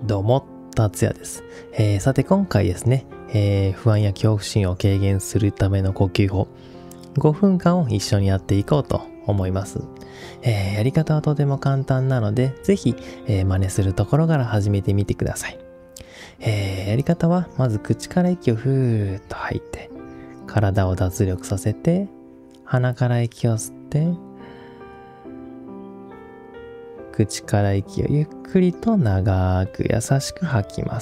どうも、達也です。さて今回ですね、不安や恐怖心を軽減するための呼吸法、5分間を一緒にやっていこうと思います。やり方はとても簡単なので、ぜひ、真似するところから始めてみてください。やり方は、まず口から息をふーっと吐いて、体を脱力させて、鼻から息を吸って、口から息をゆっくりと長く優しく吐きます。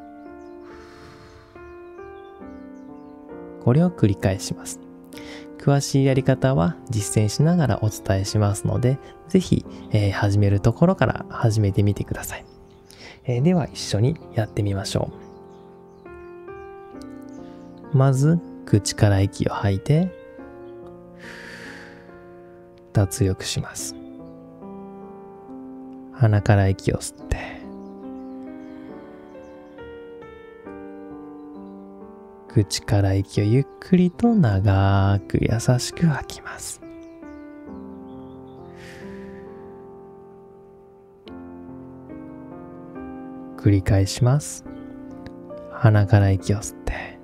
これを繰り返します。詳しいやり方は実践しながらお伝えしますので、ぜひ、始めるところから始めてみてください。では一緒にやってみましょう。まず口から息を吐いて脱力します。鼻から息を吸って口から息をゆっくりと長く優しく吐きます。繰り返します。鼻から息を吸って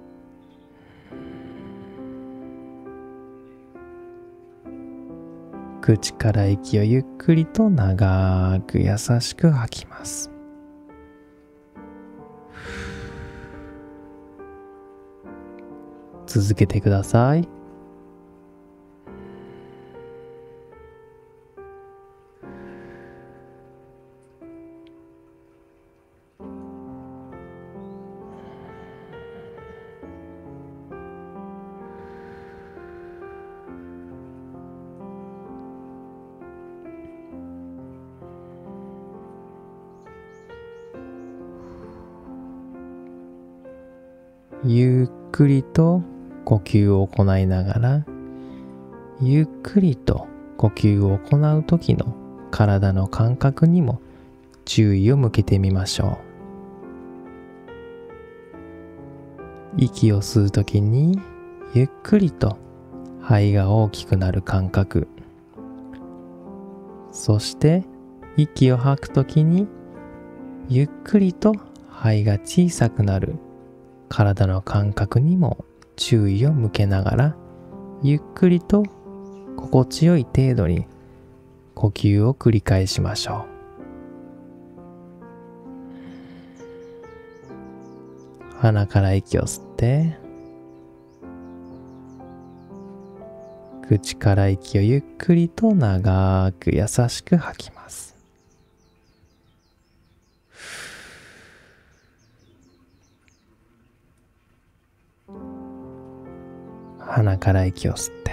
口から息をゆっくりと長く優しく吐きます。続けてください。ゆっくりと呼吸を行いながら、ゆっくりと呼吸を行う時の体の感覚にも注意を向けてみましょう。息を吸う時にゆっくりと肺が大きくなる感覚、そして息を吐く時にゆっくりと肺が小さくなる体の感覚にも注意を向けながら、ゆっくりと心地よい程度に呼吸を繰り返しましょう。鼻から息を吸って口から息をゆっくりと長く優しく吐きます。鼻から息を吸って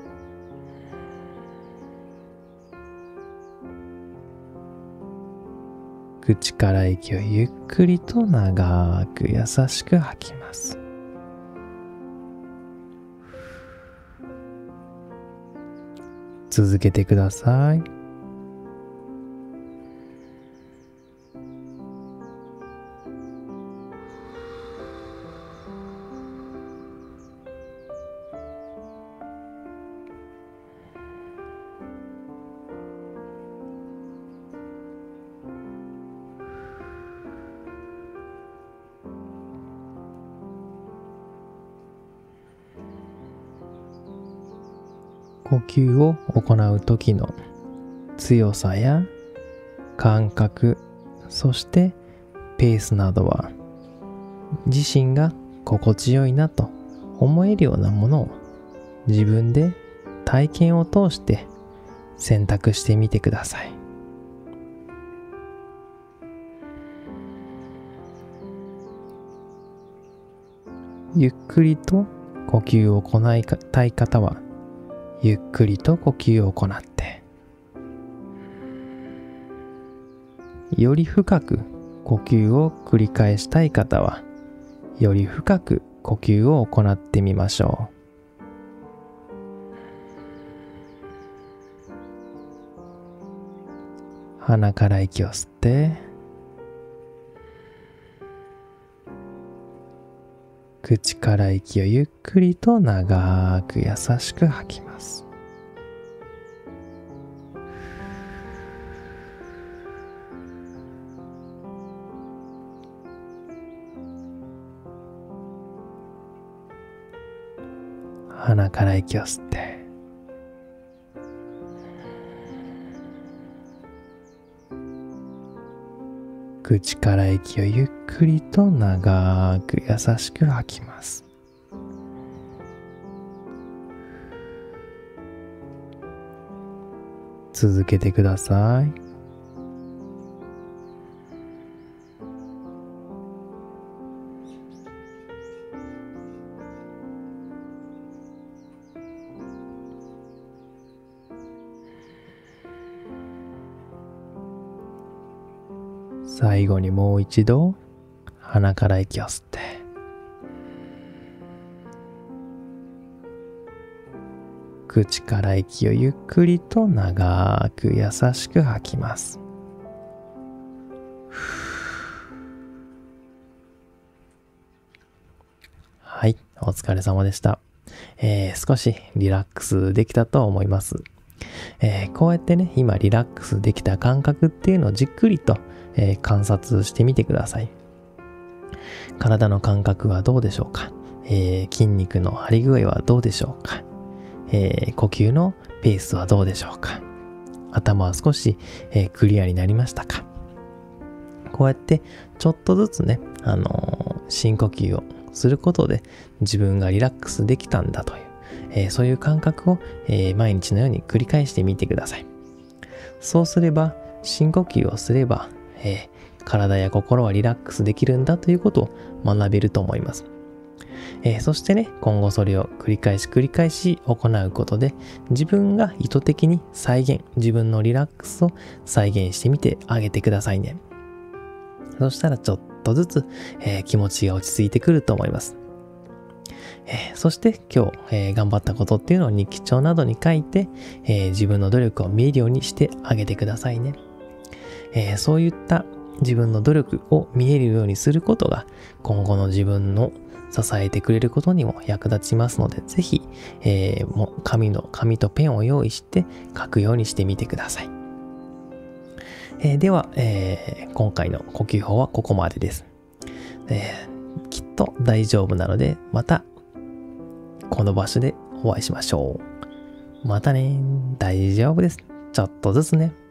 口から息をゆっくりと長く優しく吐きます。続けてください。呼吸を行う時の強さや感覚、そしてペースなどは自身が心地よいなと思えるようなものを自分で体験を通して選択してみてください。ゆっくりと呼吸を行いたい方はゆっくりと呼吸を行って、より深く呼吸を繰り返したい方はより深く呼吸を行ってみましょう。鼻から息を吸って口から息をゆっくりと長く優しく吐きます。 鼻から息を吸って、口から息をゆっくりと長く優しく吐きます。続けてください。最後にもう一度鼻から息を吸って、口から息をゆっくりと長く優しく吐きます。はい、お疲れ様でした。少しリラックスできたと思います。こうやってね、今リラックスできた感覚っていうのをじっくりと、観察してみてください。体の感覚はどうでしょうか？筋肉の張り具合はどうでしょうか？呼吸のペースはどうでしょうか？頭は少し、クリアになりましたか？こうやってちょっとずつね、深呼吸をすることで自分がリラックスできたんだという、そういう感覚を、毎日のように繰り返してみてください。そうすれば、深呼吸をすれば、体や心はリラックスできるんだということを学べると思います。そしてね、今後それを繰り返し行うことで、自分が意図的に自分のリラックスを再現してみてあげてくださいね。そしたらちょっとずつ、気持ちが落ち着いてくると思います。そして今日、頑張ったことっていうのを日記帳などに書いて、自分の努力を見えるようにしてあげてくださいね。そういった自分の努力を見えるようにすることが今後の自分の支えてくれることにも役立ちますので、ぜひ、もう紙とペンを用意して書くようにしてみてください。では、今回の呼吸法はここまでです。きっと大丈夫なので、またこの場所でお会いしましょう。またね。大丈夫です。ちょっとずつね。